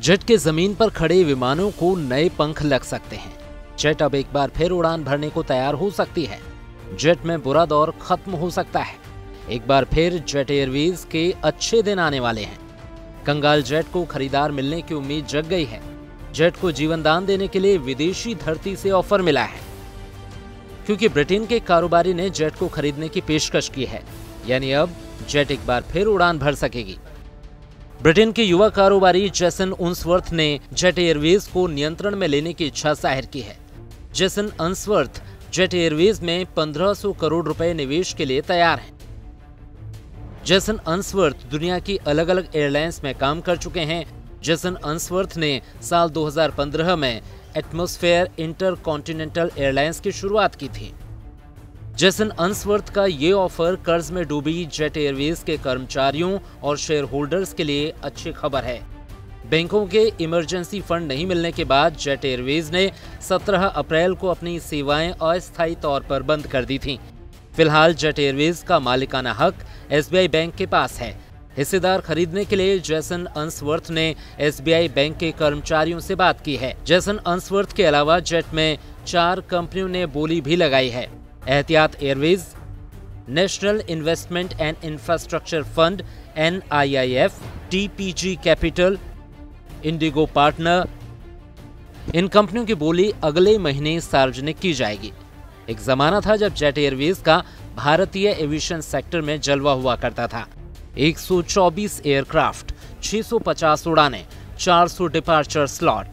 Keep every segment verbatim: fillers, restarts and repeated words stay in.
Jet के जमीन पर खड़े विमानों को नए पंख लग सकते हैं। जेट अब एक बार फिर उड़ान भरने को तैयार हो सकती है। जेट में बुरा दौर खत्म हो सकता है। एक बार फिर जेट एयरवेज के अच्छे दिन आने वाले हैं। कंगाल जेट को खरीदार मिलने की उम्मीद जग गई है। जेट को जीवन दान देने के लिए विदेशी धरती से ऑफर मिला है, क्योंकि ब्रिटेन के कारोबारी ने जेट को खरीदने की पेशकश की है। यानी अब जेट एक बार फिर उड़ान भर सकेगी। ब्रिटेन के युवा कारोबारी जेसन उन्सवर्थ ने जेट एयरवेज को नियंत्रण में लेने की इच्छा जाहिर की है। जेसन उन्सवर्थ जेट एयरवेज में पंद्रह सौ करोड़ रुपए निवेश के लिए तैयार हैं। जेसन उन्सवर्थ दुनिया की अलग अलग एयरलाइंस में काम कर चुके हैं। जेसन उन्सवर्थ ने साल दो हज़ार पंद्रह में एटमॉस्फेयर इंटरकॉन्टिनेंटल एयरलाइंस की शुरुआत की थी। जेसन उन्सवर्थ का ये ऑफर कर्ज में डूबी जेट एयरवेज के कर्मचारियों और शेयर होल्डर्स के लिए अच्छी खबर है। बैंकों के इमरजेंसी फंड नहीं मिलने के बाद जेट एयरवेज ने सत्रह अप्रैल को अपनी सेवाएं अस्थायी तौर पर बंद कर दी थीं। फिलहाल जेट एयरवेज का मालिकाना हक एस बी आई बैंक के पास है। हिस्सेदार खरीदने के लिए जेसन उन्सवर्थ ने एस बी आई बैंक के कर्मचारियों से बात की है। जेसन उन्सवर्थ के अलावा जेट में चार कंपनियों ने बोली भी लगाई है। Etihad Airways, national investment and infrastructure fund N I I F, T P G capital, IndiGo partner. इन कंपनियों की बोली अगले महीने सार्वजनिक की जाएगी। एक जमाना था जब जेट एयरवेज का भारतीय एविएशन सेक्टर में जलवा हुआ करता था। एक सौ चौबीस एयरक्राफ्ट, छह सौ पचास उड़ानें, चार सौ डिपार्चर स्लॉट।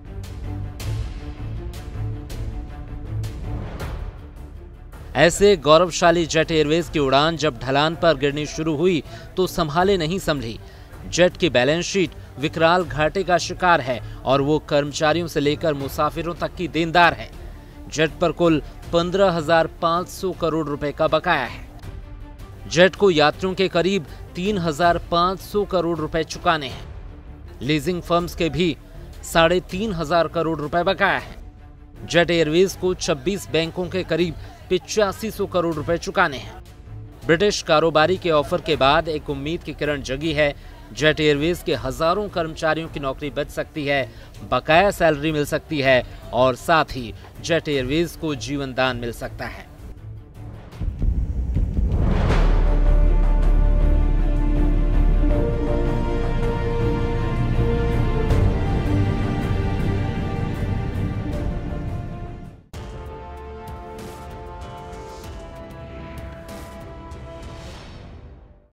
ऐसे गौरवशाली जेट एयरवेज की उड़ान जब ढलान पर गिरनी शुरू हुई तो संभाले नहीं संभली। जेट की बैलेंस शीट विकराल घाटे का शिकार है और वो कर्मचारियों से लेकर मुसाफिरों तक की देनदार है। जेट पर कुल पंद्रह हजार पाँच सौ करोड़ रुपए का बकाया है। जेट को यात्रियों के करीब तीन हजार पाँच सौ करोड़ रुपए चुकाने हैं। लीजिंग फर्म्स के भी साढ़े तीन हजार करोड़ रुपए बकाया है। जेट एयरवेज को छब्बीस बैंकों के करीब पिचासी सौ करोड़ रुपए चुकाने हैं। ब्रिटिश कारोबारी के ऑफर के बाद एक उम्मीद की किरण जगी है। जेट एयरवेज के हजारों कर्मचारियों की नौकरी बच सकती है, बकाया सैलरी मिल सकती है और साथ ही जेट एयरवेज को जीवन दान मिल सकता है।